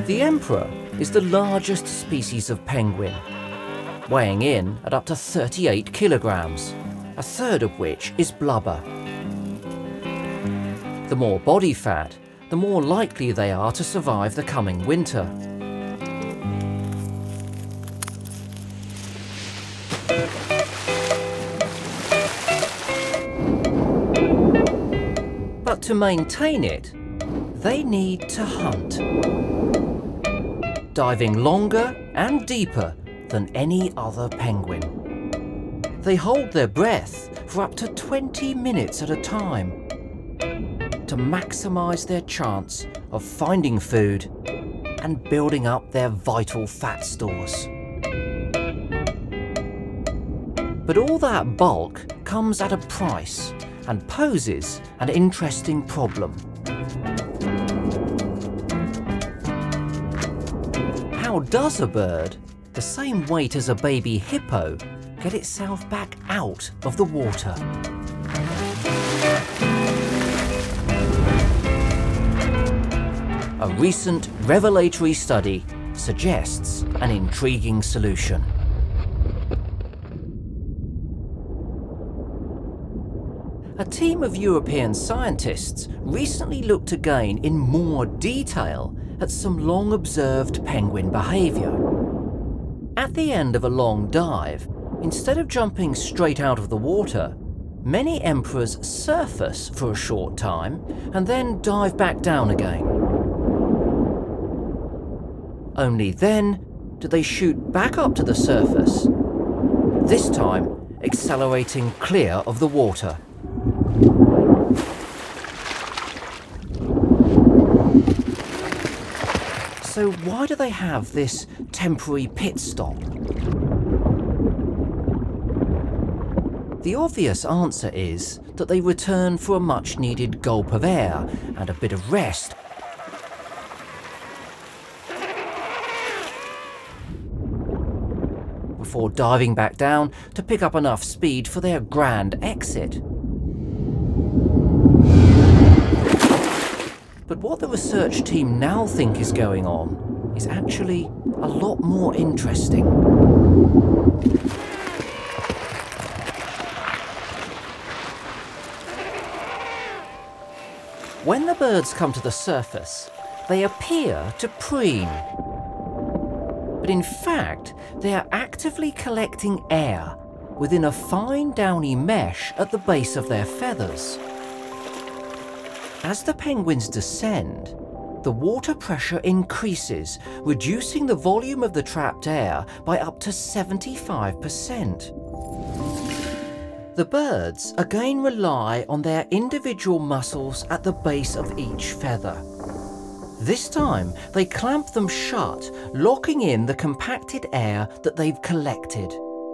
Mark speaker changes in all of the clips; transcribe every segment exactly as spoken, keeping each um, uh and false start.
Speaker 1: The emperor is the largest species of penguin, weighing in at up to thirty-eight kilograms, a third of which is blubber. The more body fat, the more likely they are to survive the coming winter. But to maintain it, they need to hunt, diving longer and deeper than any other penguin. They hold their breath for up to twenty minutes at a time to maximize their chance of finding food and building up their vital fat stores. But all that bulk comes at a price and poses an interesting problem. How does a bird, the same weight as a baby hippo, get itself back out of the water? A recent revelatory study suggests an intriguing solution. A team of European scientists recently looked again in more detail at some long-observed penguin behaviour. At the end of a long dive, instead of jumping straight out of the water, many emperors surface for a short time and then dive back down again. Only then do they shoot back up to the surface, this time accelerating clear of the water. So why do they have this temporary pit stop? The obvious answer is that they return for a much-needed gulp of air and a bit of rest. Before diving back down to pick up enough speed for their grand exit. But what the research team now think is going on is actually a lot more interesting. When the birds come to the surface, they appear to preen. But in fact, they are actively collecting air within a fine downy mesh at the base of their feathers. As the penguins descend, the water pressure increases, reducing the volume of the trapped air by up to seventy-five percent. The birds again rely on their individual muscles at the base of each feather. This time, they clamp them shut, locking in the compacted air that they've collected.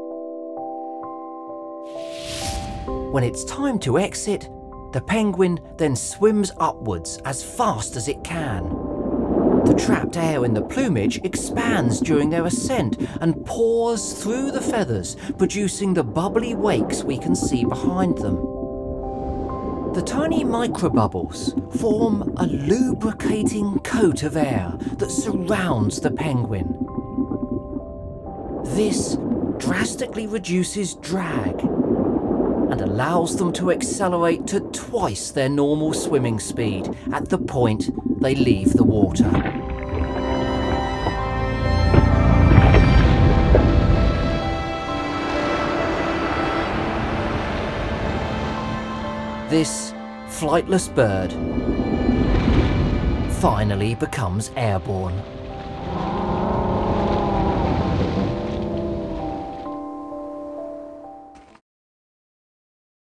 Speaker 1: When it's time to exit, the penguin then swims upwards as fast as it can. The trapped air in the plumage expands during their ascent and pours through the feathers, producing the bubbly wakes we can see behind them. The tiny microbubbles form a lubricating coat of air that surrounds the penguin. This drastically reduces drag and allows them to accelerate to twice their normal swimming speed at the point they leave the water. This flightless bird finally becomes airborne.